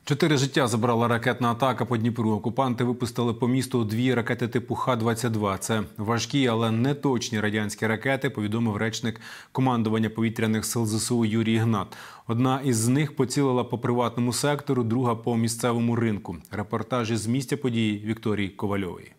4 життя забрала ракетна атака по Дніпру. Окупанти випустили по місту 2 ракети типу Х-22. Це важкі, але не точні радянські ракети, повідомив речник командування повітряних сил ЗСУ Юрій Ігнат. Одна із них поцілила по приватному сектору, друга – по місцевому ринку. Репортаж із місця події Вікторії Ковальової.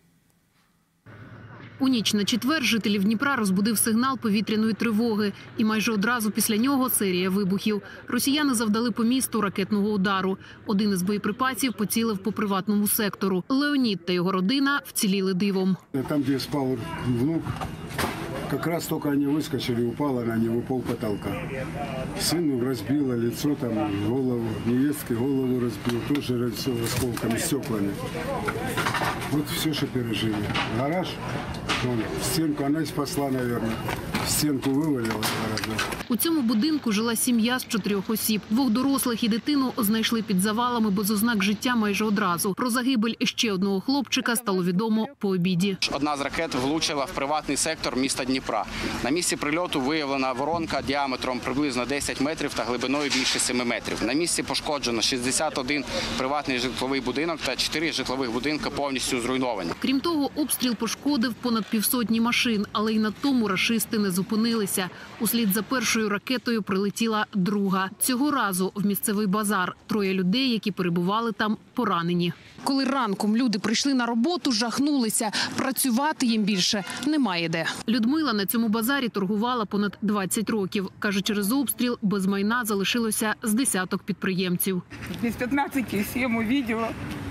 У ніч на четвер жителів Дніпра розбудив сигнал повітряної тривоги. І майже одразу після нього серія вибухів. Росіяни завдали по місту ракетного удару. Один із боєприпасів поцілив по приватному сектору. Леонід та його родина вціліли дивом. Там, де спав внук, якраз тільки вони вискочили, упала на нього полпотолка. Сину розбило лицо, там, голову, невестки голову розбило, теж все осколками, стеклами. Вот все, что пережили. Гараж, в стенку, она спасла, наверное. В стенку вивалила гаража. У цьому будинку жила сім'я з 4 осіб. 2 дорослих і дитину знайшли під завалами без ознак життя майже одразу. Про загибель ще одного хлопчика стало відомо по обіді. Одна з ракет влучила в приватний сектор міста Дніпра. На місці прильоту виявлена воронка діаметром приблизно 10 метрів та глибиною більше 7 метрів. На місці пошкоджено 61 приватний житловий будинок та 4 житлових будинки повністю зруйновані. Крім того, обстріл пошкодив понад 150 машин, але й на тому рашисти не зупинилися. Услід за першою ракетою прилетіла друга. Цього разу в місцевий базар. 3 людей, які перебували там, поранені. Коли ранком люди прийшли на роботу, жахнулися. Працювати їм більше немає де. Людмила на цьому базарі торгувала понад 20 років. Каже, через обстріл без майна залишилося з десяток підприємців. Без 15 7 увидела.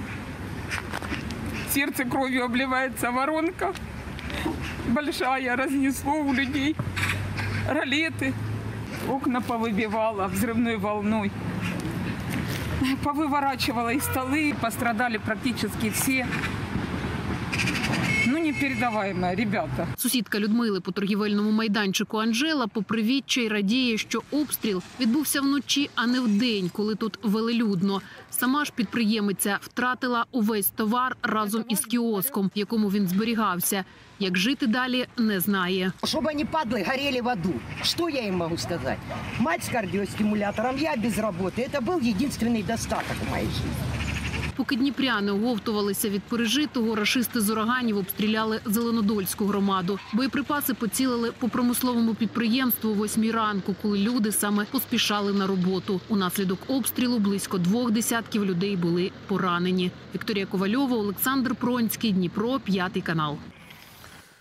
Сердце кровью обливается, воронка большая, разнесло у людей. Ролеты, окна повыбивало взрывной волной. Повыворачивало и столы, пострадали практически все. Ну, непередаваемо, ребята. Сусідка Людмили по торгівельному майданчику Анжела попри відчай радіє, що обстріл відбувся вночі, а не вдень, коли тут велелюдно. Сама ж підприємиця втратила увесь товар разом із кіоском, в якому він зберігався. Як жити далі, не знає. Щоб вони, падли, горіли в аду. Що я їм можу сказати? Мать з кардіостимулятором, я без роботи. Це був єдиний достаток у моїй житті. Поки дніпряни оговтувалися від пережитого, рашисти з ураганів обстріляли Зеленодольську громаду. Боєприпаси поцілили по промисловому підприємству о 8 ранку, коли люди саме поспішали на роботу. Унаслідок обстрілу близько 2 десятків людей були поранені. Вікторія Ковальова, Олександр Пронський, Дніпро, 5 канал.